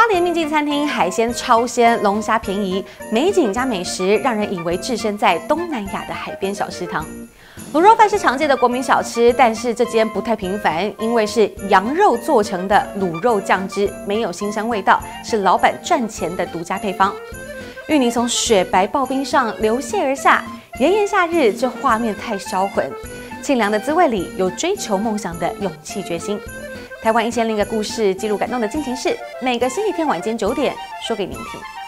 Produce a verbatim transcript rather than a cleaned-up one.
花莲秘境餐厅海鲜超鲜，龙虾便宜，美景加美食，让人以为置身在东南亚的海边小食堂。卤肉饭是常见的国民小吃，但是这间不太平凡，因为是羊肉做成的卤肉酱汁，没有腥膻味道，是老板赚钱的独家配方。芋泥从雪白刨冰上流泻而下，炎炎夏日，这画面太销魂。清凉的滋味里有追求梦想的勇气决心。台湾一千零一个故事，记录感动的进行式，每个星期天晚间九点说给您听。